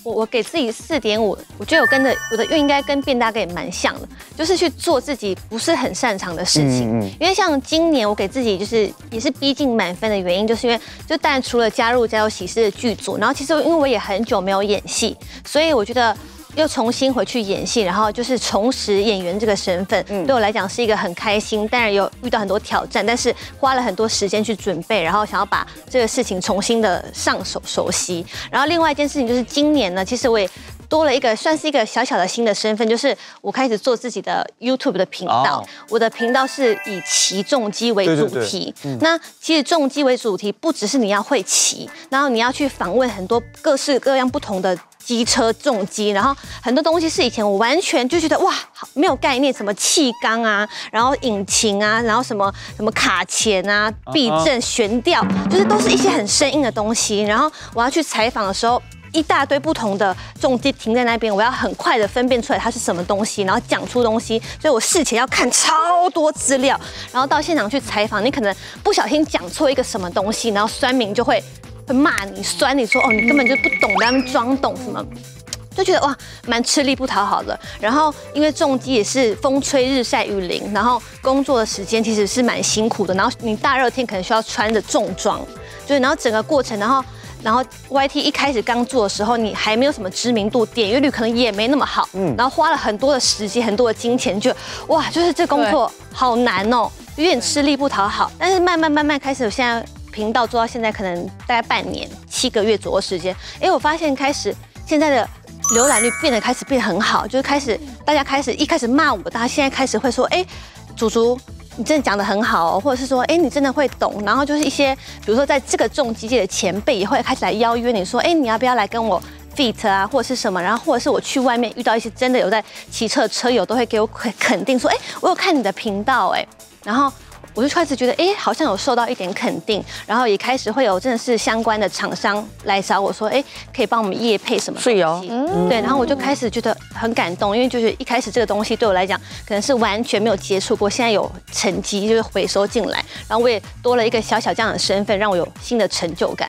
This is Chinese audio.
我给自己4.5，我觉得我的运应该跟便大哥也蛮像的，就是去做自己不是很擅长的事情。因为像今年我给自己就是也是逼近满分的原因，就是因为就当然除了加入《家有喜事》的剧组，然后其实因为我也很久没有演戏，所以我觉得。又重新回去演戏，然后就是重拾演员这个身份，对我来讲是一个很开心，当然有遇到很多挑战，但是花了很多时间去准备，然后想要把这个事情重新的上手熟悉。然后另外一件事情就是今年呢，其实我也多了一个算是一个小小的新的身份，就是我开始做自己的 YouTube 的频道。我的频道是以骑重机为主题。那其实重机为主题，不只是你要会骑，然后你要去访问很多各式各样不同的。机车重机，然后很多东西是以前我完全就觉得哇没有概念，什么气缸啊，然后引擎啊，然后什么卡钳啊、避震、悬吊，就是都是一些很生硬的东西。然后我要去采访的时候，一大堆不同的重机停在那边，我要很快的分辨出来它是什么东西，然后讲出东西，所以我事前要看超多资料，然后到现场去采访，你可能不小心讲错一个什么东西，然后酸民就会骂你、酸你说哦，你根本就不懂，在那边装懂什么，就觉得哇，蛮吃力不讨好的。然后因为重机也是风吹日晒雨淋，然后工作的时间其实是蛮辛苦的。然后你大热天可能需要穿着重装，就是然后整个过程，然后 YT 一开始刚做的时候，你还没有什么知名度，点阅率可能也没那么好，然后花了很多的时间、很多的金钱，就哇，就是这工作好难哦，有点吃力不讨好。但是慢慢开始，我现在。频道做到现在可能大概半年7个月左右时间，我发现现在的浏览率开始变得很好，就是大家一开始骂我，大家现在开始会说，祖你真的讲得很好哦，或者是说，你真的会懂，然后就是一些比如说在这个重机界的前辈也会开始来邀约你说，你要不要来跟我 feat 啊，或者是什么，然后或者是我去外面遇到一些真的有在骑车的车友，都会给我肯定说，我有看你的频道，然后。我就开始觉得，好像有受到一点肯定，然后也开始会有真的是相关的厂商来找我说，可以帮我们业配什么东西，对，然后我就开始觉得很感动，因为就是一开始这个东西对我来讲，可能是完全没有接触过，现在有成绩就是回收进来，然后我也多了一个小这样的身份，让我有新的成就感。